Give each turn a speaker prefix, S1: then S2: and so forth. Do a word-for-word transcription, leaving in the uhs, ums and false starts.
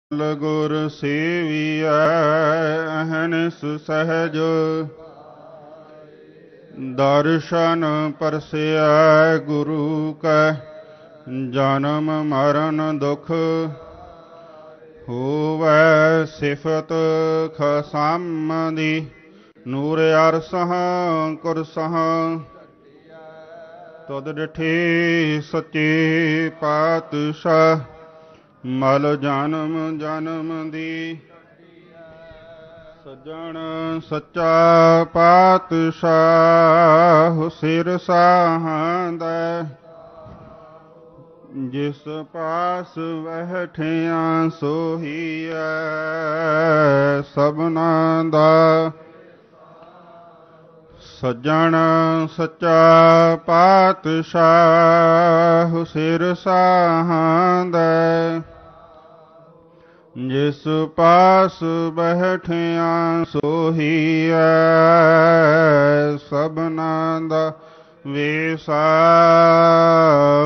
S1: ਗੁਰ ਸੇਵੀਐ ਅਹਨਿਸ ਸਹਿਜ ਦਰਸ਼ਨ ਪਰਸੈ ਗੁਰੂ ਕੈ ਜਨਮ ਮਰਨ ਦੁਖ ਹੋਵੈ ਸਿਫਤ ਖਸਮ ਦੀ ਨੂਰ ਅਰਸਹ ਕੁਰਸਹ ਤੁਧ ਡਿਠੇ ਸੱਚੇ ਪਾਤਸ਼ਾਹ ਮਲ ਜਨਮ ਜਨਮ ਦੀ ਸੱਜਣ ਸੱਚਾ ਪਾਤਸ਼ਾਹ ਸਿਰ ਸਾਹਾਂਦਾ ਜਿਸ ਪਾਸ ਬੈਠਿਆ ਸੋਹੀਐ ਸਭਨਾ ਦਾ ਸੱਜਣ ਸੱਚਾ ਪਾਤਸ਼ਾਹ ਸਿਰ ਸਾਹਾਂਦਾ ਜਿਸ ਪਾਸ ਬੈਠਿਆ ਸੋਹੀਐ ਸਭਨਾ ਦਾ ਵੇਸਾ